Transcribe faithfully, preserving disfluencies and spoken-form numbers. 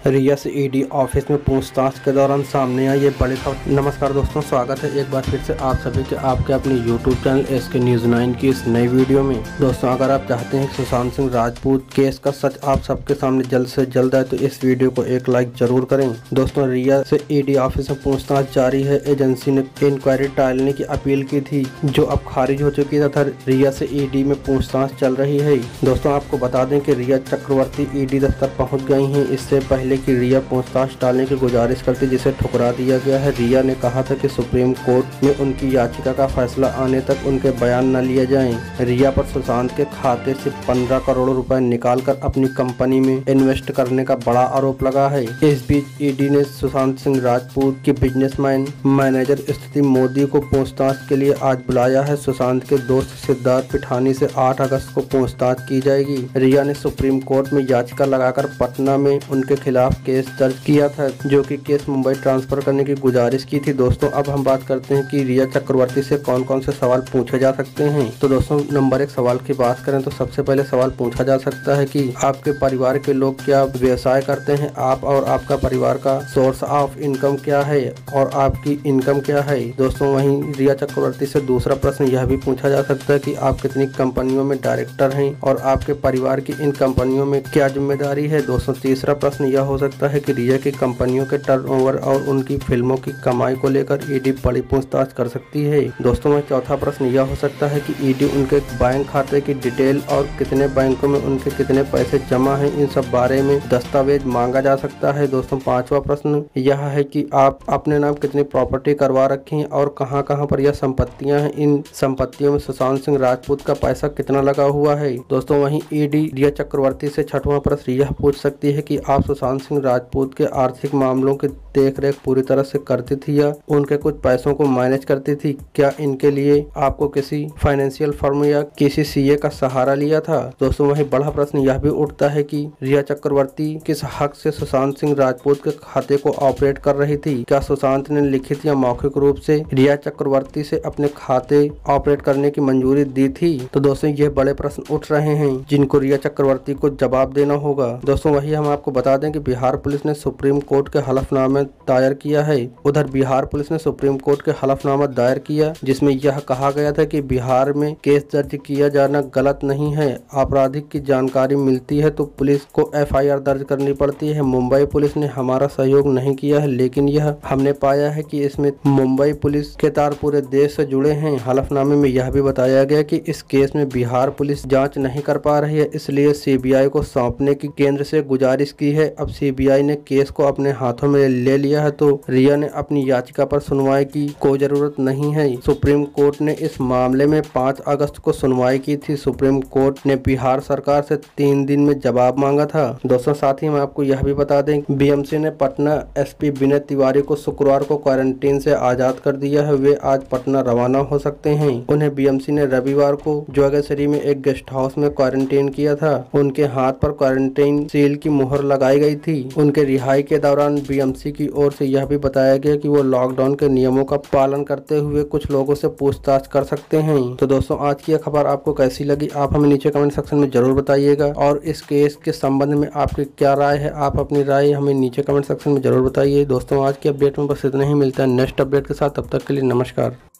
रिया से ED office में पूछताछ के दौरान सामने आई ये बड़ी खबर। नमस्कार दोस्तों, स्वागत है एक बार फिर से आप सभी के आपके अपने YouTube channel S K news nine की इस नई वीडियो में। दोस्तों, अगर आप चाहते हैं कि सुशांत सिंह राजपूत केस का सच आप सबके सामने जल्द से जल्द आए तो इस वीडियो को एक लाइक जरूर करें। दोस्तों, रिया से ईडी ऑफिस में पूछताछ जारी है। एजेंसी ने इंक्वायरी टालने की अपील की थी जो अब खारिज हो चुकी है तथा रिया से ईडी में पूछताछ चल रही है। दोस्तों, आपको बता दें कि रिया चक्रवर्ती ईडी दफ्तर पहुँच गई है। इससे पहले कि रिया पूछताछ टालने की गुजारिश करती जिसे ठुकरा दिया गया है। रिया ने कहा था कि सुप्रीम कोर्ट में उनकी याचिका का फैसला आने तक उनके बयान न लिए जाएं। रिया पर सुशांत के खाते से पंद्रह करोड़ रुपए निकालकर अपनी कंपनी में इन्वेस्ट करने का बड़ा आरोप लगा है। इस बीच ईडी ने सुशांत सिंह राजपूत के बिजनेसमैन मैनेजर स्थिति मोदी को पूछताछ के लिए आज बुलाया है। सुशांत के दोस्त सिद्धार्थ पिठानी से आठ अगस्त को पूछताछ की जाएगी। रिया ने सुप्रीम कोर्ट में याचिका लगाकर पटना में उनके खिलाफ केस दर्ज किया था, जो कि केस मुंबई ट्रांसफर करने की गुजारिश की थी। दोस्तों, अब हम बात करते हैं कि रिया चक्रवर्ती से कौन कौन से सवाल पूछे जा सकते हैं। तो दोस्तों, नंबर एक सवाल की बात करें तो सबसे पहले सवाल पूछा जा सकता है कि आपके परिवार के लोग क्या व्यवसाय करते हैं, आप और आपका परिवार का सोर्स ऑफ इनकम क्या है और आपकी इनकम क्या है। दोस्तों, वहीं रिया चक्रवर्ती से दूसरा प्रश्न यह भी पूछा जा सकता है कि आप कितनी कंपनियों में डायरेक्टर हैं और आपके परिवार की इन कंपनियों में क्या जिम्मेदारी है। दोस्तों, तीसरा प्रश्न यह हो सकता है कि रिया की कंपनियों के टर्नओवर और उनकी फिल्मों की कमाई को लेकर ईडी बड़ी पूछताछ कर सकती है। दोस्तों, में चौथा प्रश्न यह हो सकता है कि ईडी उनके बैंक खाते की डिटेल और कितने बैंकों में उनके कितने पैसे जमा हैं, इन सब बारे में दस्तावेज मांगा जा सकता है। दोस्तों, पांचवा प्रश्न यह है कि आप अपने नाम कितनी प्रॉपर्टी करवा रखी हैं और कहां कहां पर यह संपत्तियां हैं, इन संपत्तियों में सुशांत सिंह राजपूत का पैसा कितना लगा हुआ है। दोस्तों, वहीं ईडी रिया चक्रवर्ती से छठवां प्रश्न यह पूछ सकती है कि आप सुशांत सिंह राजपूत के आर्थिक मामलों की देखरेख पूरी तरह से करती थी या उनके कुछ पैसों को मैनेज करती थी। क्या इनके लिए आपको किसी फाइनेंशियल फर्म या किसी सीए का सहारा लिया था। दोस्तों, वहीं बड़ा प्रश्न यह भी उठता है कि रिया चक्रवर्ती किस हक से सुशांत सिंह राजपूत के खाते को ऑपरेट कर रही थी। क्या सुशांत ने लिखित या मौखिक रूप से रिया चक्रवर्ती से अपने खाते ऑपरेट करने की मंजूरी दी थी। तो दोस्तों, ये बड़े प्रश्न उठ रहे हैं जिनको रिया चक्रवर्ती को जवाब देना होगा। दोस्तों, वही हम आपको बता दें कि बिहार पुलिस ने सुप्रीम कोर्ट के हलफनामे दायर किया है। उधर बिहार पुलिस ने सुप्रीम कोर्ट के हलफनामा दायर किया जिसमें यह कहा गया था कि बिहार में केस दर्ज किया जाना गलत नहीं है। आपराधिक की जानकारी मिलती है तो पुलिस को एफ आई आर दर्ज करनी पड़ती है। मुंबई पुलिस ने हमारा सहयोग नहीं किया है, लेकिन यह हमने पाया है कि इसमें मुंबई पुलिस के तार पूरे देश से जुड़े हैं। हलफनामे में यह भी बताया गया कि इस केस में बिहार पुलिस जाँच नहीं कर पा रही है, इसलिए सी बी आई को सौंपने की केंद्र से गुजारिश की है। अब सी बी आई ने केस को अपने हाथों में ले लिया है तो रिया ने अपनी याचिका पर सुनवाई की कोई जरूरत नहीं है। सुप्रीम कोर्ट ने इस मामले में पाँच अगस्त को सुनवाई की थी। सुप्रीम कोर्ट ने बिहार सरकार से तीन दिन में जवाब मांगा था। दोस्तों, साथ ही मैं आपको यह भी बता दें बी एम सी ने पटना एस पी विनय तिवारी को शुक्रवार को क्वारंटीन से आजाद कर दिया है। वे आज पटना रवाना हो सकते हैं। उन्हें बी एम सी ने रविवार को जोगेश्वरी में एक गेस्ट हाउस में क्वारंटीन किया था। उनके हाथ पर क्वारंटीन सील की मुहर लगाई गई थी। उनके रिहाई के दौरान बी एम सी की ओर से यह भी बताया गया कि वो लॉकडाउन के नियमों का पालन करते हुए कुछ लोगों से पूछताछ कर सकते हैं। तो दोस्तों, आज की यह खबर आपको कैसी लगी आप हमें नीचे कमेंट सेक्शन में जरूर बताइएगा और इस केस के संबंध में आपकी क्या राय है, आप अपनी राय हमें नीचे कमेंट सेक्शन में जरूर बताइए। दोस्तों, आज की अपडेट में बस इतना ही। मिलता है नेक्स्ट अपडेट के साथ, तब तक के लिए नमस्कार।